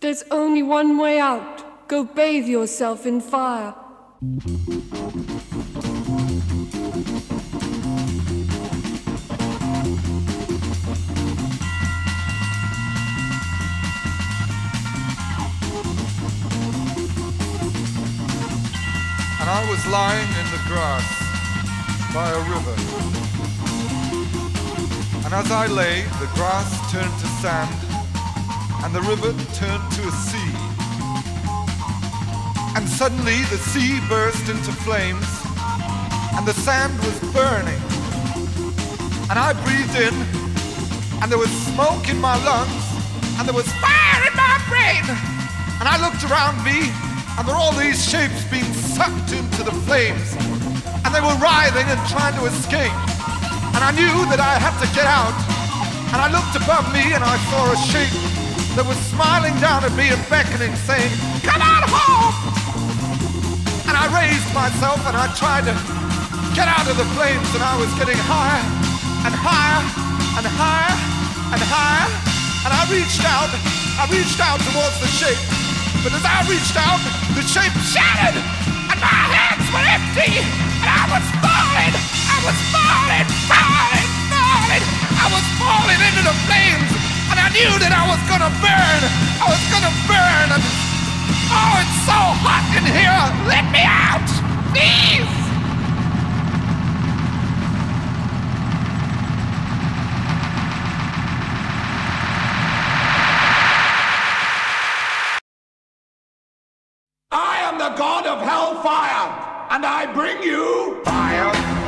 There's only one way out. Go bathe yourself in fire. And I was lying in the grass by a river. And as I lay, the grass turned to sand, and the river turned to a sea. And suddenly the sea burst into flames, and the sand was burning. And I breathed in, and there was smoke in my lungs, and there was fire in my brain. And I looked around me, and there were all these shapes being sucked into the flames, and they were writhing and trying to escape. And I knew that I had to get out. And I looked above me, and I saw a shape that was smiling down at me and beckoning, saying, "Come on home!" And I raised myself, and I tried to get out of the flames, and I was getting higher and higher and higher and higher. And I reached out towards the shape. But as I reached out, the shape shattered, and my hands were empty, and I was falling, falling. I was falling into the flames, and I knew that I was gonna burn. And oh, it's so hot in here. Let me out, please. I am the god of hellfire, and I bring you fire.